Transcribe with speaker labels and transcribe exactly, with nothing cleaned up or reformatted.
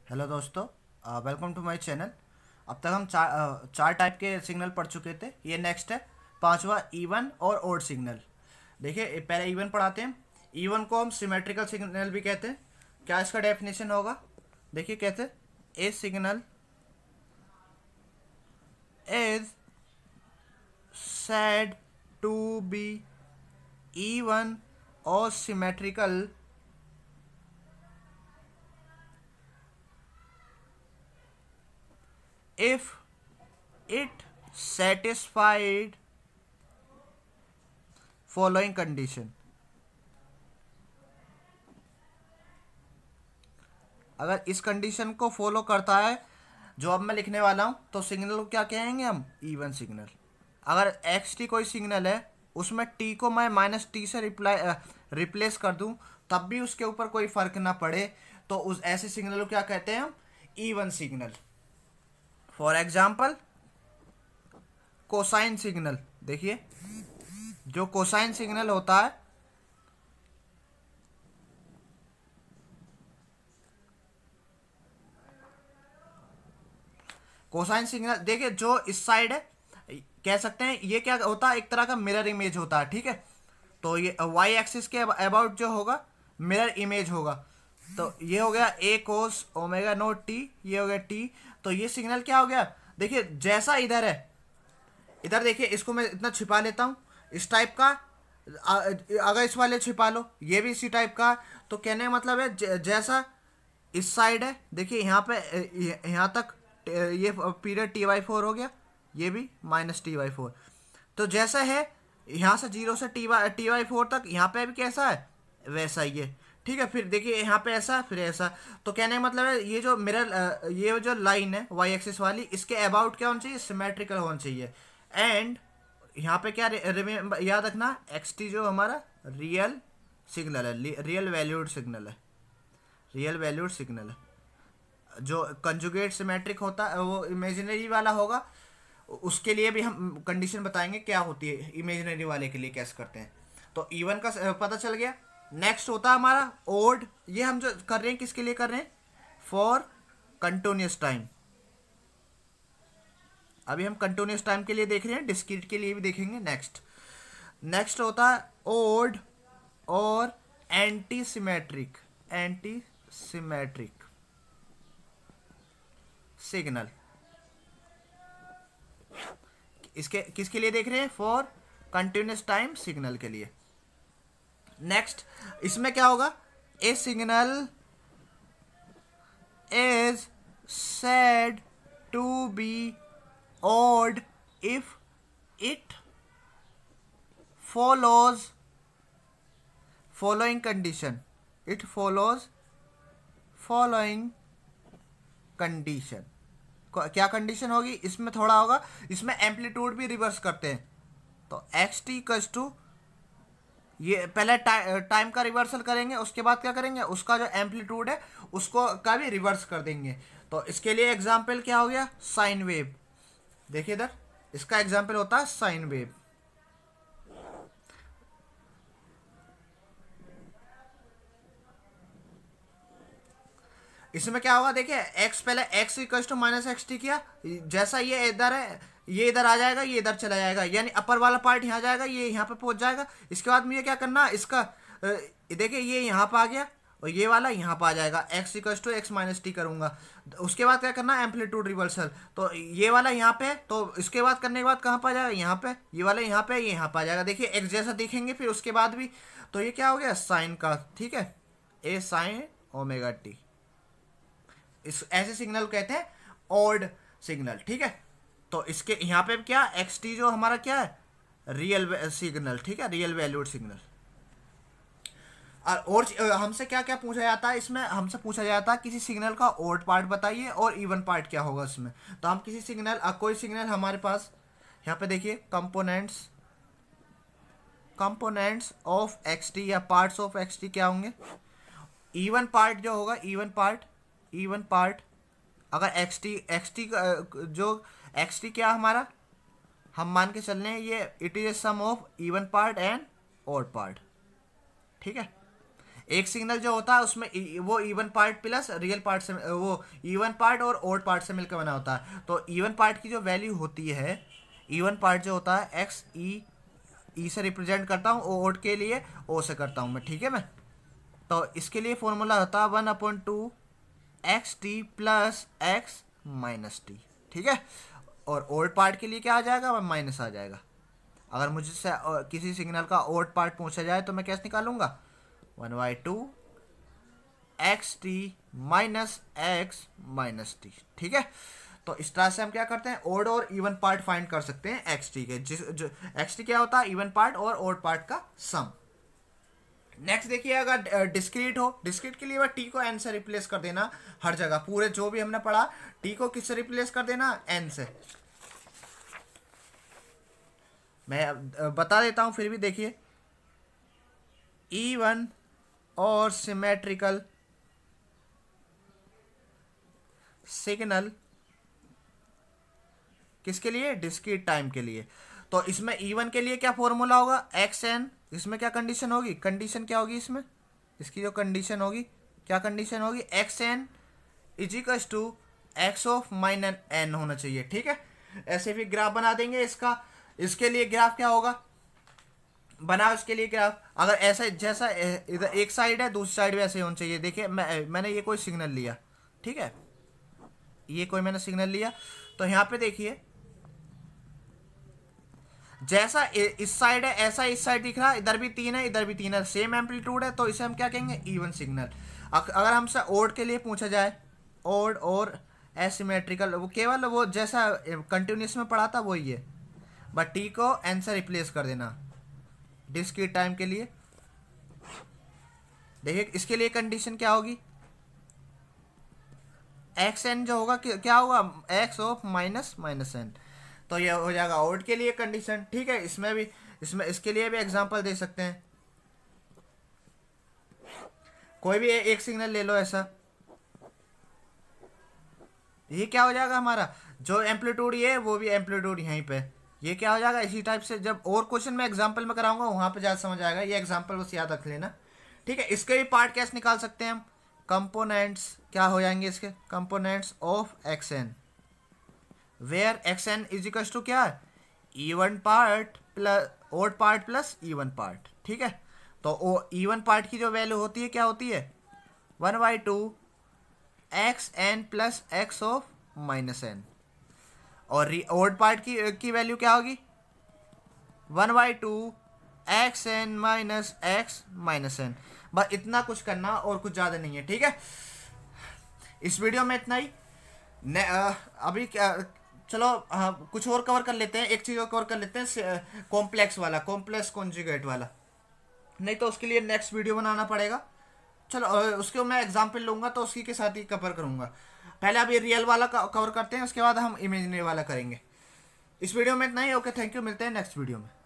Speaker 1: Hello दोस्तों, welcome to my channel. अब तक हम चार अ, चार टाइप के सिग्नल पढ़ चुके थे। ये नेक्स्ट है पांचवा, इवन और ओड सिग्नल। देखिए पहले इवन पढ़ाते हैं। इवन को हम सिमेट्रिकल सिग्नल भी कहते हैं। क्या इसका डेफिनेशन होगा? देखिए कहते हैं a signal is said to be even or symmetrical if it satisfied following condition। अगर इस कंडीशन को फॉलो करता है जो अब मैं लिखने वाला हूं, तो सिग्नल को क्या कहेंगे हम? Even signal. अगर एक्स टी कोई सिग्नल है, उसमें टी को मैं माइनस टी से रिप्लाई रिप्लेस कर दूं, तब भी उसके ऊपर कोई फर्क ना पड़े, तो उस ऐसे सिग्नल को क्या कहते हैं हम? Even signal. For example cosine signal. देखिए जो कोसाइन सिग्नल होता है, कोसाइन सिग्नल देखिए जो इस साइड है, कह सकते हैं ये क्या होता है, एक तरह का मिरर इमेज होता है। ठीक है, तो ये वाई एक्सिस के अबाउट जो होगा मिरर इमेज होगा। तो ये हो गया A cos omega naught t, ये हो गया टी। तो ये सिग्नल क्या हो गया? देखिए जैसा इधर है, इधर देखिए, इसको मैं इतना छिपा लेता हूं, इस टाइप का। अगर इस वाले छिपा लो, ये भी इसी टाइप का। तो कहने का मतलब है जैसा इस साइड है, देखिए यहाँ पे यहाँ तक ये पीरियड टी बाई फोर हो गया, ये भी माइनस टी बाई फोर। तो जैसा है यहाँ से जीरो से t by t by four तक, यहाँ पे भी कैसा है वैसा ही है। ठीक है, फिर देखिए यहाँ पे ऐसा, फिर ऐसा। तो कहने का मतलब है ये जो मिरर, ये जो लाइन है वाई एक्सिस वाली, इसके अबाउट क्या होना चाहिए? सिमेट्रिकल होना चाहिए। एंड यहाँ पे क्या याद रखना, एक्स टी जो हमारा रियल सिग्नल है, रियल वैल्यूड सिग्नल है, रियल वैल्यूड सिग्नल है। जो कंजुगेट सिमेट्रिक होता है वो इमेजिनरी वाला होगा, उसके लिए भी हम कंडीशन बताएंगे क्या होती है, इमेजिनरी वाले के लिए कैसे करते हैं। तो इवन का पता चल गया। नेक्स्ट होता है हमारा ओड। ये हम जो कर रहे हैं किसके लिए कर रहे हैं? For continuous time. अभी हम कंटिन्यूस टाइम के लिए देख रहे हैं, डिस्क्रीट के लिए भी देखेंगे नेक्स्ट। नेक्स्ट होता है ओड और anti symmetric, anti symmetric signal. इसके किसके लिए देख रहे हैं? फॉर कंटिन्यूस टाइम सिग्नल के लिए। नेक्स्ट इसमें क्या होगा? A signal is said to be odd if it follows following condition, it follows following condition। क्या कंडीशन होगी इसमें? थोड़ा होगा, इसमें एम्पलीट्यूड भी रिवर्स करते हैं। तो एक्स टी इक्वल्स टू, ये पहले टाइम का रिवर्सल करेंगे, उसके बाद क्या करेंगे, उसका जो एम्पलीट्यूड है उसको का भी रिवर्स कर देंगे। तो इसके लिए एग्जाम्पल क्या हो गया? Sine wave. देखिए इधर इसका एग्जाम्पल होता है साइन वेव। इसमें क्या होगा? देखिए x पहले x equal to minus x t किया, जैसा ये इधर है ये इधर आ जाएगा, ये इधर चला जाएगा, यानी अपर वाला पार्ट यहाँ जाएगा, ये यहाँ पे पहुंच जाएगा। इसके बाद मुझे क्या करना, इसका देखिए ये यहाँ पे आ गया और ये वाला यहाँ पे आ जाएगा, x equal to x minus t करूंगा। उसके बाद क्या करना? Amplitude reversal. तो ये वाला यहाँ पे, तो इसके बाद करने के बाद कहाँ पे आ जाएगा? यहाँ पे। ये वाला यहाँ पे, ये यहाँ पे आ जाएगा। देखिए x जैसा दिखेंगे फिर उसके बाद भी। तो ये क्या हो गया? साइन का। ठीक है, ए साइन ओमेगा टी। इस ऐसे सिग्नल कहते हैं ऑड सिग्नल। ठीक है, तो इसके यहाँ पे क्या, एक्स टी जो हमारा क्या है? Real signal. ठीक है, रियल वैल्यूड सिग्नल। और हमसे क्या क्या पूछा जाता है इसमें? हमसे पूछा जाता है किसी सिग्नल का ओड पार्ट बताइए और इवन पार्ट क्या होगा इसमें। तो हम किसी सिग्नल, कोई सिग्नल हमारे पास यहाँ पे देखिए, components components of x t या पार्ट्स ऑफ एक्स टी क्या होंगे? इवन पार्ट जो होगा, इवन पार्ट, इवन पार्ट अगर एक्स टी एक्स टी जो एक्स टी क्या हमारा, हम मान के चल रहे हैं ये it is a sum of even part and odd part. ठीक है, एक सिग्नल जो होता है उसमें वो even part plus real part से, वो इवन पार्ट और ओड पार्ट से मिलकर बना होता है। तो इवन पार्ट की जो वैल्यू होती है, इवन पार्ट जो होता है एक्स ई ई से रिप्रेजेंट करता हूँ, ओड के लिए ओ से करता हूँ मैं, ठीक है मैं। तो इसके लिए फॉर्मूला होता है one upon two x t plus x minus t, ठीक है। और ओड पार्ट के लिए क्या आ जाएगा, माइनस आ जाएगा। अगर मुझसे किसी सिग्नल का ओड पार्ट पूछा जाए तो मैं कैसे निकालूंगा, one by two x t minus x minus t, ठीक है। तो इस तरह से हम क्या करते हैं, ओड और इवन पार्ट फाइंड कर सकते हैं एक्स टी के, जिस जो एक्स टी क्या होता है, इवन पार्ट और ओड पार्ट का सम। नेक्स्ट देखिए, अगर डिस्क्रीट हो, डिस्क्रीट के लिए टी को एन से रिप्लेस कर देना हर जगह, पूरे जो भी हमने पढ़ा टी को किससे रिप्लेस कर देना, एन से। मैं बता देता हूं फिर भी देखिए, इवन और सिमेट्रिकल सिग्नल किसके लिए, डिस्क्रीट टाइम के लिए। तो इसमें इवन के लिए क्या फॉर्मूला होगा, एक्स एन। इसमें क्या कंडीशन होगी, कंडीशन क्या होगी इसमें, इसकी जो कंडीशन होगी, क्या कंडीशन होगी, x n is equals to x of minus n होना चाहिए, ठीक है। ऐसे फिर ग्राफ बना देंगे इसका। इसके लिए ग्राफ क्या होगा, बना उसके लिए ग्राफ, अगर ऐसा जैसा इधर एक साइड है दूसरी साइड भी ऐसे होना चाहिए। देखिए मैं मैंने ये कोई सिग्नल लिया, ठीक है, ये कोई मैंने सिग्नल लिया, तो यहाँ पे देखिए जैसा इस साइड है ऐसा इस साइड दिख रहा है, इधर भी तीन है इधर भी तीन है, सेम एम्पलीट्यूड है, तो इसे हम क्या कहेंगे, इवन सिग्नल। अगर हमसे ओड के लिए पूछा जाए, ओड और एसिमेट्रिकल, वो केवल वो जैसा कंटिन्यूस में पढ़ा था वही है, बट टी को एन से रिप्लेस कर देना डिस्क्रीट टाइम के लिए। देखिए इसके लिए कंडीशन क्या होगी, एक्स एन जो होगा क्या होगा, x of minus minus n. तो ये हो जाएगा ओड के लिए कंडीशन, ठीक है। इसमें भी इसमें इसके लिए भी एग्जांपल दे सकते हैं, कोई भी एक सिग्नल ले लो ऐसा, ये क्या हो जाएगा हमारा, जो एम्पलीट्यूड ये है वो भी एम्पलीट्यूड यहीं पे, ये क्या हो जाएगा इसी टाइप से। जब और क्वेश्चन में एग्जांपल में कराऊंगा वहां पे ज़्यादा समझ आएगा, ये एग्जांपल बस याद रख लेना, ठीक है। इसके भी पार्ट कैसे निकाल सकते हैं हम, कंपोनेंट्स क्या हो जाएंगे इसके, components of x n, where x n is equal to क्या है, even part plus odd part plus even part, ठीक है। तो इवन पार्ट की जो वैल्यू होती है क्या होती है, one by two x n plus x of minus n, और ओड पार्ट की की वैल्यू क्या होगी, one by two x n minus x minus n. बस इतना कुछ करना और कुछ ज़्यादा नहीं है, ठीक है। इस वीडियो में इतना ही। ने, आ, अभी क्या, चलो आ, कुछ और कवर कर लेते हैं, एक चीज़ और कवर कर लेते हैं, कॉम्प्लेक्स वाला, कॉम्प्लेक्स कॉन्जुगेट वाला, नहीं तो उसके लिए नेक्स्ट वीडियो बनाना पड़ेगा। चलो उसके मैं एग्जाम्पल लूँगा तो उसकी के साथ ही कवर करूँगा। पहले अभी रियल वाला कवर करते हैं, उसके बाद हम इमेजिनरी वाला करेंगे। इस वीडियो में इतना ही, ओके थैंक यू, मिलते हैं नेक्स्ट वीडियो में।